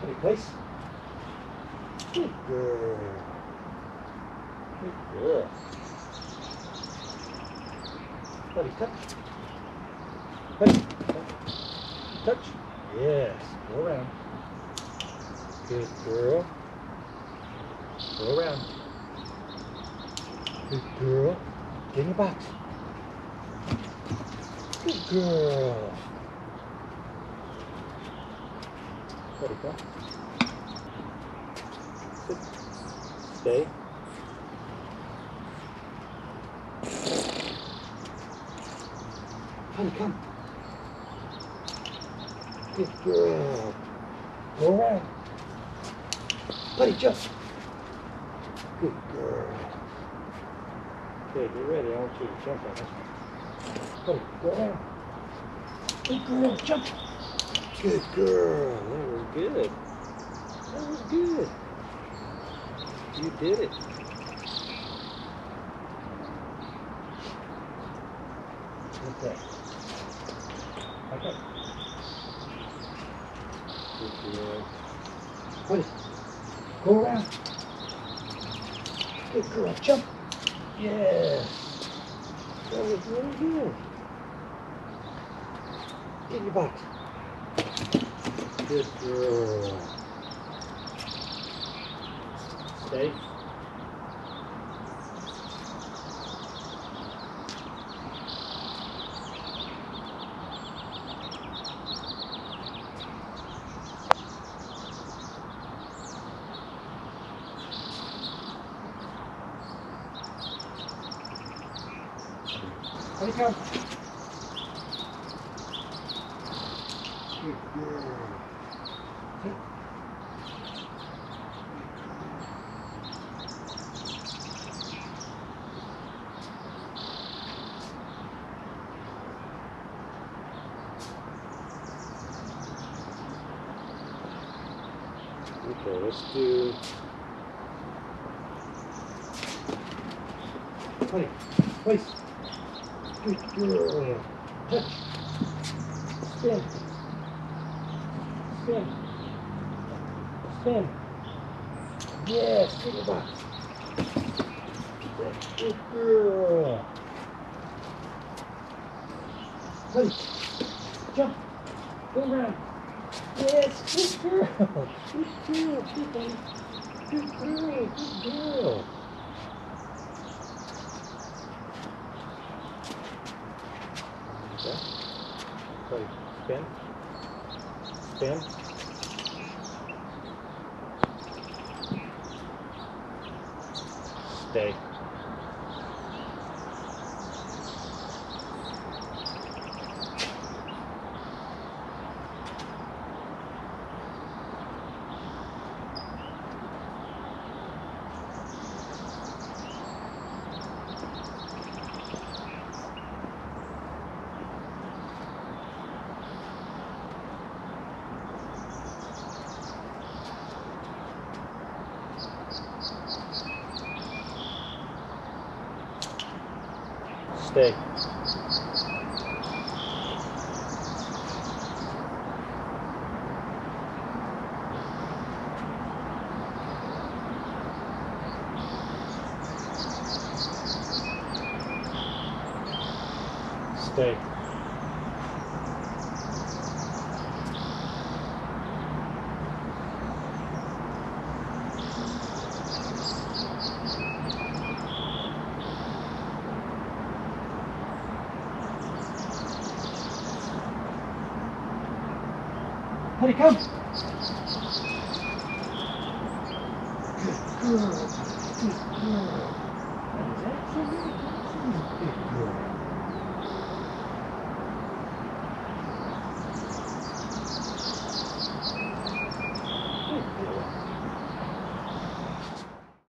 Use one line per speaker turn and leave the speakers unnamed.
Puddy, place. Good girl. Good girl. Puddy, touch. Puddy, touch. Yes. Go around. Good girl. Go around. Good girl. Get in your box. Good girl. Puddy, come. Sit. Stay. Puddy, come. Good girl. Go around. Puddy, jump. Good girl. Okay, get ready. I want you to jump on this one. Puddy, go around. Good girl, jump. Good girl. That was good. That was good. You did it. Okay. Okay. Good girl. Puddy, go around. Good girl, jump. Yes. That was really good. Get in your box. Good girl. Stay. Puddy, come. Good girl. Sit. Okay, let's do Puddy, place. Good girl. Touch. Spin. Spin. Spin. Yes, get your box. Good girl. Puddy, jump. Go around. Yes, good girl. Good girl. Good girl. Good girl. Good girl. Okay. Puddy, spin. Spin. Stay. Stay. Stay. Puddy, come. Good girl. Good girl. That is absolutely good girl.